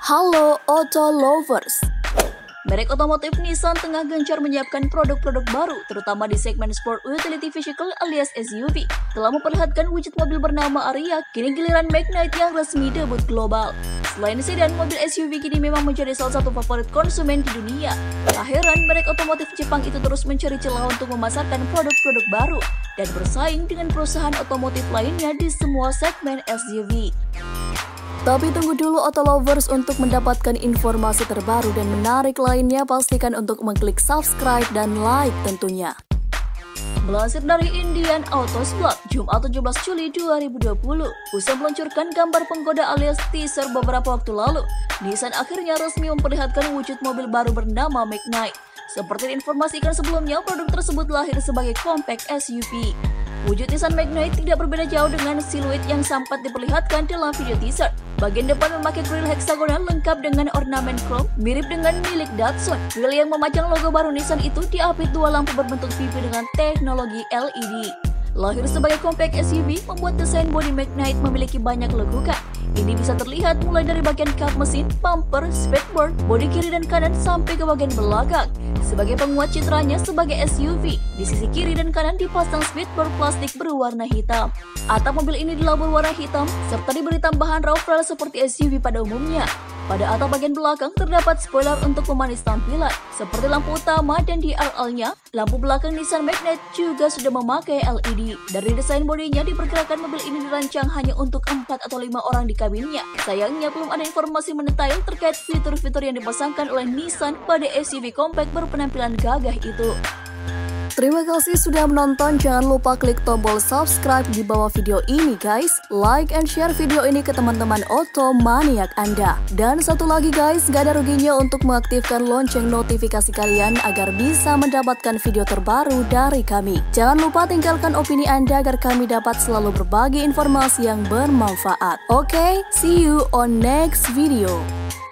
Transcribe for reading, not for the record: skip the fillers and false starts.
Halo Auto Lovers. Merek otomotif Nissan tengah gencar menyiapkan produk-produk baru, terutama di segmen Sport Utility Vehicle alias SUV. Telah memperlihatkan wujud mobil bernama Ariya, kini giliran Magnite yang resmi debut global. Selain sedan, mobil SUV kini memang menjadi salah satu favorit konsumen di dunia. Tak heran, merek otomotif Jepang itu terus mencari celah untuk memasarkan produk-produk baru dan bersaing dengan perusahaan otomotif lainnya di semua segmen SUV. Tapi tunggu dulu Auto Lovers, untuk mendapatkan informasi terbaru dan menarik lainnya pastikan untuk mengklik subscribe dan like tentunya. Melansir dari Indian Autos Blog, Jumat 17 Juli 2020, usai meluncurkan gambar penggoda alias teaser beberapa waktu lalu, Nissan akhirnya resmi memperlihatkan wujud mobil baru bernama Magnite. Seperti diinformasikan sebelumnya, produk tersebut lahir sebagai compact SUV. Wujud Nissan Magnite tidak berbeda jauh dengan siluet yang sempat diperlihatkan dalam video teaser. Bagian depan memakai grill heksagonal lengkap dengan ornamen chrome, mirip dengan milik Datsun. Grill yang memajang logo baru Nissan itu diapit dua lampu berbentuk pipi dengan teknologi LED. Lahir sebagai compact SUV, membuat desain bodi Magnite memiliki banyak lekukan. Ini bisa terlihat mulai dari bagian kap mesin, bumper, speedboard, bodi kiri dan kanan sampai ke bagian belakang. Sebagai penguat citranya sebagai SUV, di sisi kiri dan kanan dipasang speedboard plastik berwarna hitam. Atap mobil ini dilabur warna hitam, serta diberi tambahan roof rail seperti SUV pada umumnya. Pada atap bagian belakang terdapat spoiler untuk pemanis tampilan, seperti lampu utama dan DRL-nya. Lampu belakang Nissan Magnite juga sudah memakai LED. Dari desain bodinya diperkirakan mobil ini dirancang hanya untuk 4 atau 5 orang di kabinnya. Sayangnya belum ada informasi mendetail terkait fitur-fitur yang dipasangkan oleh Nissan pada SUV compact berpenampilan gagah itu. Terima kasih sudah menonton, jangan lupa klik tombol subscribe di bawah video ini guys. Like and share video ini ke teman-teman Auto Maniak Anda. Dan satu lagi guys, gak ada ruginya untuk mengaktifkan lonceng notifikasi kalian agar bisa mendapatkan video terbaru dari kami. Jangan lupa tinggalkan opini Anda agar kami dapat selalu berbagi informasi yang bermanfaat. Oke, see you on next video.